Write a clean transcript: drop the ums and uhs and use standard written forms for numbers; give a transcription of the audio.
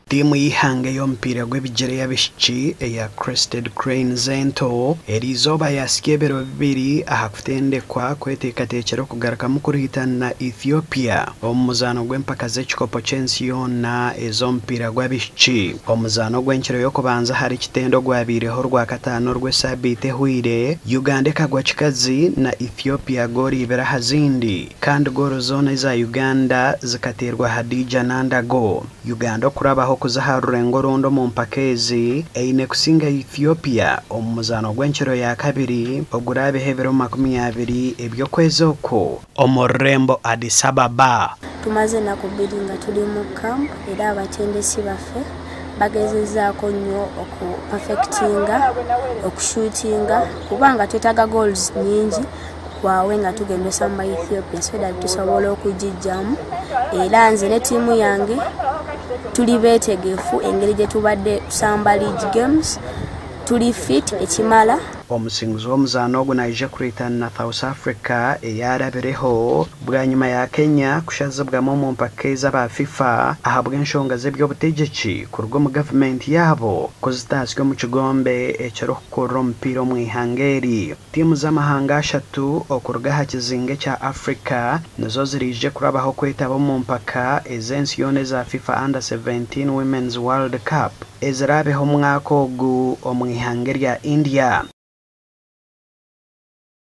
Timu y'ihanga y'omupiira gw'ebigyere y'abaishiki eya Crested Cranes ento eriizooba yasiga ebiro bibiri aha kutendekwa kweteekateekera okugarukamu kuruhitana na Ethiopia omu muzaano gw'empaka z'ekikopo ky'ensi yoona ez'omupiira gw'abaishiki. Omuzaano gw'enkiro y'okubanza hari kitendo gwabiireho rwakataano rw'esaabiiti ehwire Uganda ekagwa kikazi na Ethiopia goori ibiri aha zindi kandi gooro zoona eza Uganda zikateerwa Hadija Nandago. Uganda okurabaho kuza ha rurengo rondo mu mpaka ezi eine kusinga Ethiopia omu muzaano gw'enkiro ya kabiri ogurabeho ebiro 20 ebyokwezi okwo omu rurembo Addis Ababa. Tumaze nakubiri nga tuli mu camp era abatendesi baffe bagezezaako nnyo perfectinga okushootinga kubanga twetaaga goals nyingi kwawe nga tugendesa mu Ethiopia so that tusobola okugijjamu era nze ne tiimu yange tuli beetegefu engeri gye tubadde tusamba league games tuli fit ekimala. Omusinguzi w'omuzaano ogwo naije kureetana na South Africa eyarabireho bwanyuma ya Kenya kushazibwamu mu mpaka ez'aba FIFA ahabwa enshonga z'ebyobutegeki kuruga mu gavumenti yaabo kuzitaasya mu kigombe ekirukukorera omupiira omu ihanga eri. Tiimu z'amahanga ashatu okuruga aha kizinga kya Africa nizo ziriije kurabaho kwetaba mu mpaka ez'ensi yoona eza FIFA Under 17 Women's World Cup ezirabeho omwaka ogu omu ihanga erya India.